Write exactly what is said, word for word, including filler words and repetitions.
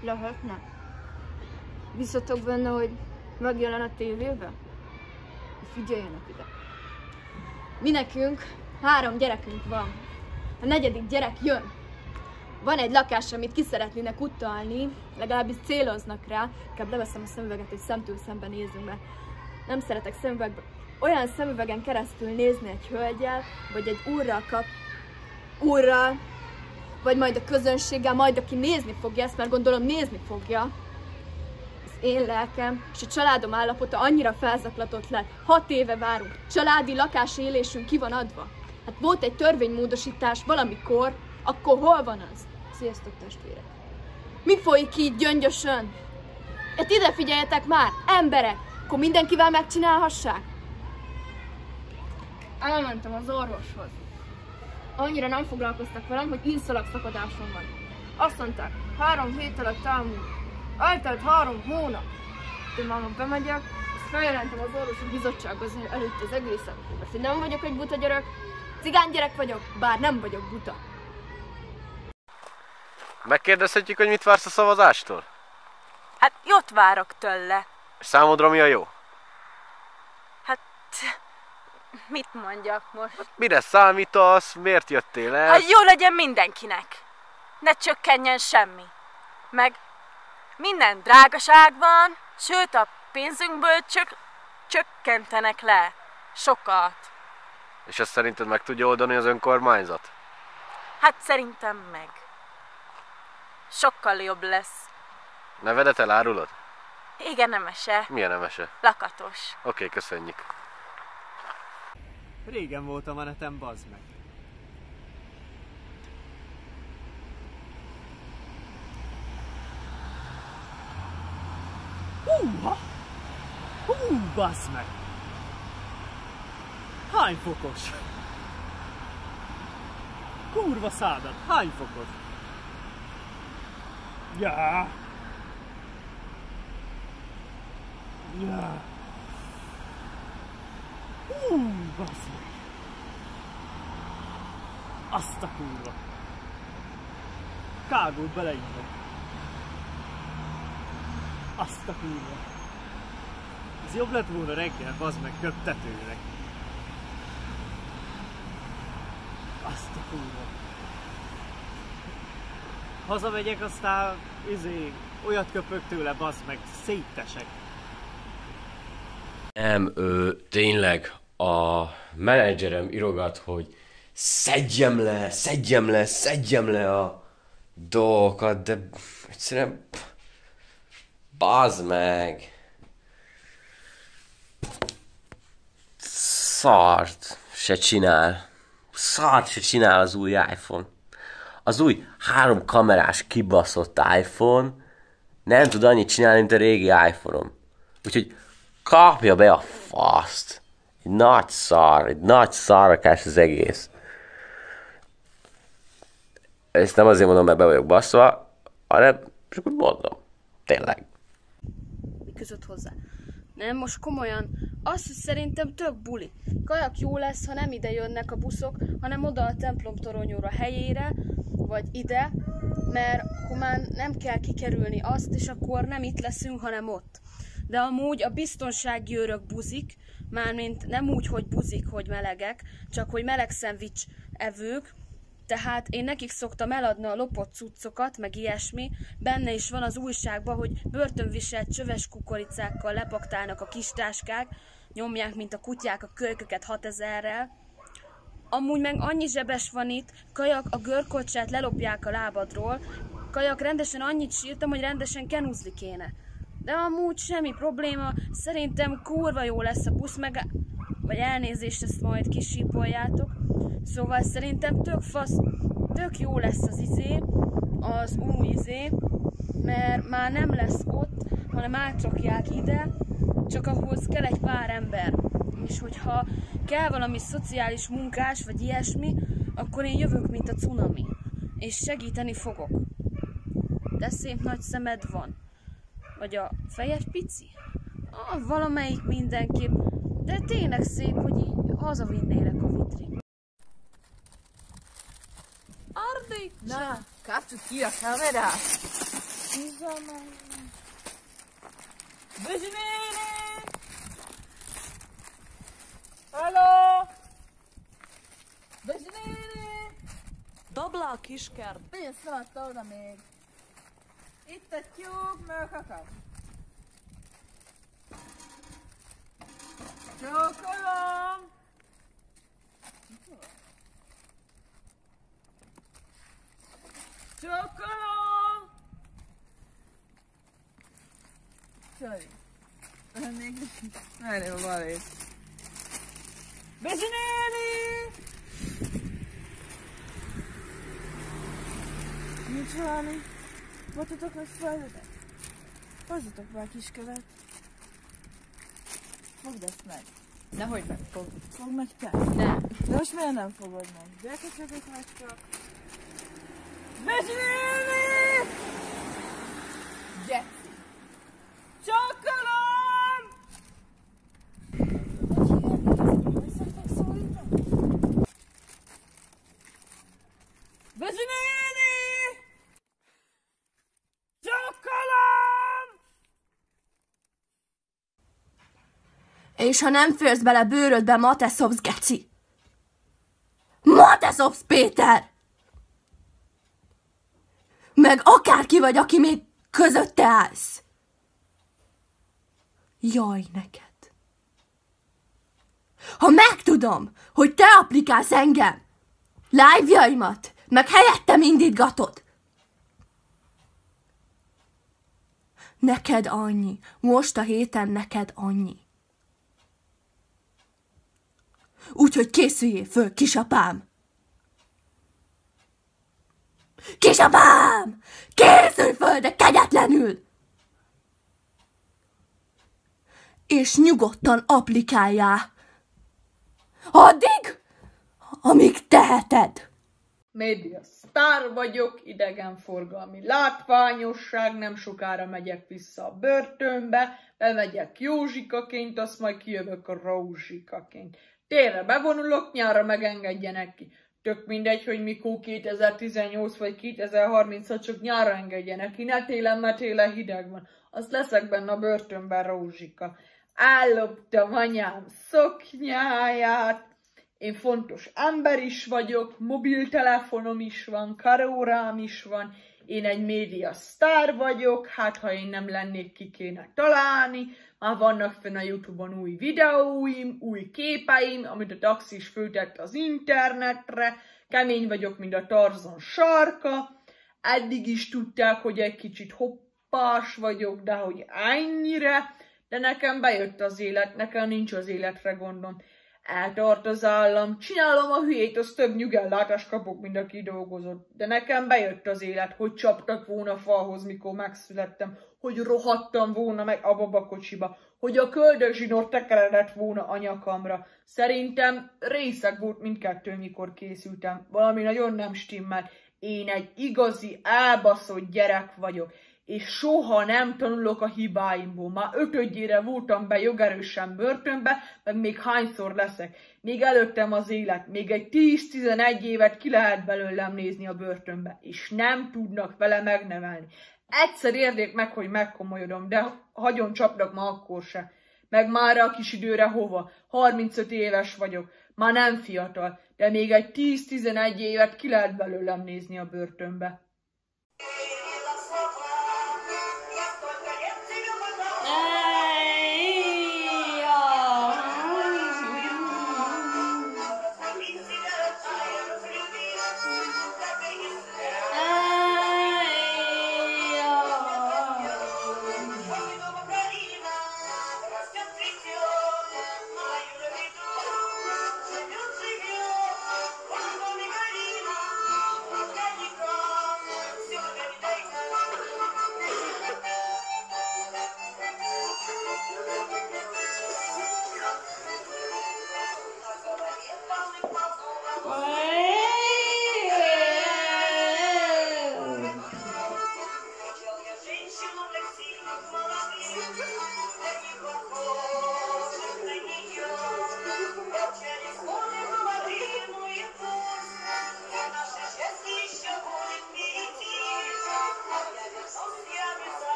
Lehetne. Bízzatok benne, hogy megjelen a tévébe? Figyeljenek ide. Mi nekünk három gyerekünk van. A negyedik gyerek jön. Van egy lakás, amit ki szeretnének utalni, legalábbis céloznak rá. Inkább leveszem a szemüveget, hogy szemtől szemben nézzünk be. Nem szeretek szemüvegbe. Olyan szemüvegen keresztül nézni egy hölgyel, vagy egy úrral kap... úrral, vagy majd a közönséggel, majd aki nézni fogja ezt, mert gondolom nézni fogja. Az én lelkem és a családom állapota annyira felzaklatott lett. Hat éve várunk. Családi lakásélésünk ki van adva. Hát volt egy törvénymódosítás valamikor, akkor hol van az? Sziasztok, testvérek! Mi folyik így gyöngyösön? Hát ide figyeljetek már, emberek! Akkor mindenkivel megcsinálhassák? Elmentem az orvoshoz. Annyira nem foglalkoztak velem, hogy inszalagszakadásom van. Azt mondták, három hét alatt elmúlt. Eltelt három hónap. Én már bemegyek, és feljelentem az orvosi bizottságba előtt az egészet. Mert én nem vagyok egy buta gyerek, cigány gyerek vagyok, bár nem vagyok buta. Megkérdezhetjük, hogy mit vársz a szavazástól? Hát jót várok tőle. És számodra mi a jó? Hát mit mondjak most? Hát mire számítasz? Miért jöttél el? Hát jó legyen mindenkinek. Ne csökkenjen semmi. Meg minden drágaság van, sőt a pénzünkből csak csökkentenek le. Sokat. És ezt szerinted meg tudja oldani az önkormányzat? Hát szerintem meg. Sokkal jobb lesz. Nevedet elárulod? Igen, nemese. Milyen nemese? Lakatos. Oké, okay, köszönjük. Régen voltam a neten, bazd meg. Húha! Hú, bazd meg! Hány fokos? Kurva szádat, hány fokos? Ja. Ja. Hú, bazd meg. Azt a kurva. Kágult bele innen. Azt a kurva. Ez jobb lett volna reggel, bazd meg, köptetőnek. Azt a kurva. Hazamegyek, aztán izé, olyat köpök tőle, bazd meg, széttesek. Nem, ő tényleg a menedzserem írogat, hogy szedjem le, szedjem le, szedjem le a dolgokat, de egyszerűen bazd meg. Szart se csinál. Szart se csinál az új iPhone. Az új három kamerás kibaszott iPhone nem tud annyit csinálni, mint a régi iPhone-om. Úgyhogy kapja be a faszt. Egy nagy szar, egy nagy szarrakás az egész. Ezt nem azért mondom, mert be vagyok baszva, hanem csak úgy mondom. Tényleg. Mi között hozzá? Nem, most komolyan. Azt, hogy szerintem tök buli. Kajak jó lesz, ha nem ide jönnek a buszok, hanem oda a templom toronyóra helyére, vagy ide, mert akkor már nem kell kikerülni azt, és akkor nem itt leszünk, hanem ott. De amúgy a biztonsági őrök buzik, mármint nem úgy, hogy buzik, hogy melegek, csak hogy meleg szendvics evők, tehát én nekik szoktam eladni a lopott cuccokat, meg ilyesmi. Benne is van az újságban, hogy börtönviselt csöves kukoricákkal lepaktálnak a kis táskák, nyomják, mint a kutyák a kölyköket hatezerrel. Amúgy meg annyi zsebes van itt, kajak a görkocsát lelopják a lábadról, kajak rendesen annyit sírtam, hogy rendesen kenúzni kéne. De amúgy semmi probléma, szerintem kurva jó lesz a busz, meg... vagy elnézést, ezt majd kisípoljátok. Szóval szerintem tök fasz, tök jó lesz az izé, az új izé, mert már nem lesz ott, hanem átrakják ide, csak ahhoz kell egy pár ember. És hogyha kell valami szociális munkás, vagy ilyesmi, akkor én jövök, mint a cunami. És segíteni fogok. De szép nagy szemed van. Vagy a fejed pici? Ah, valamelyik mindenképp. De tényleg szép, hogy így hazavinnélek a vitrin. Ardi! Na, kapcsolj ki a kamerát! Bözsi néni! Halló! Bözsi néni! Dobd le a kiskert! Pénzt nem adta oda még. Itt egy tyúk, mőkakat. Csókolom! Csókolom! Sorry. Még várjál a balét. Bözsi néni! Nincs valami? Bototok vagy földetek? Hozzatok be a kiskövet. Fogd ezt meg. Nehogy megfog. Fogd meg te. Ne. De most miért nem fogod meg? Gyerekek meg csak. Bözsi néni! Geci! Csókolom! Bözsi néni! Csókolom! És ha nem férsz bele bőrödbe, ma te szopsz, geci! Ma te szopsz, Péter! Meg akárki vagy, aki még közötte állsz. Jaj, neked. Ha megtudom, hogy te applikálsz engem, live-jaimat, meg helyettem indítgatod. Neked annyi. Most a héten neked annyi. Úgyhogy készüljél föl, kisapám! Kisapám! Készülj föl, de kegyetlenül! És nyugodtan applikáljál. Addig, amíg teheted. Média sztár vagyok, idegenforgalmi látványosság, nem sokára megyek vissza a börtönbe, bemegyek Józsikaként, azt majd kijövök a Rózsikaként. Térre bevonulok, nyárra megengedjenek ki. Tök mindegy, hogy mikor kétezer-tizennyolc vagy kétezer-harminchat, csak nyárra engedjenek ki, ne télen, mert télen hideg van. Azt leszek benne a börtönben, Rózsika. Elloptam anyám szoknyáját, én fontos ember is vagyok, mobiltelefonom is van, karórám is van, én egy média sztár vagyok, hát ha én nem lennék, ki kéne találni, már vannak fenn a YouTube-on új videóim, új képeim, amit a taxis föltett az internetre, kemény vagyok, mint a Tarzan sarka, eddig is tudták, hogy egy kicsit hoppás vagyok, de hogy ennyire, de nekem bejött az élet, nekem nincs az életre gondom. Eltart az állam, csinálom a hülyét, az több nyugellátást kapok, mint aki dolgozott. De nekem bejött az élet, hogy csaptak volna falhoz, mikor megszülettem, hogy rohadtam volna meg a babakocsiba, hogy a köldögzsinór tekeredett volna a nyakamra. Szerintem részeg volt mindkettő, mikor készültem. Valami nagyon nem stimmel. Én egy igazi, elbaszott gyerek vagyok, és soha nem tanulok a hibáimból. Már ötödjére voltam be jogerősen börtönbe, meg még hányszor leszek. Még előttem az élet, még egy tíz-tizenegy évet ki lehet belőlem nézni a börtönbe, és nem tudnak vele megnevelni. Egyszer érdék meg, hogy megkomolyodom, de hagyjon csapnak ma akkor se. Meg már a kis időre hova? harmincöt éves vagyok, már nem fiatal, de még egy tíz-tizenegy évet ki lehet belőlem nézni a börtönbe.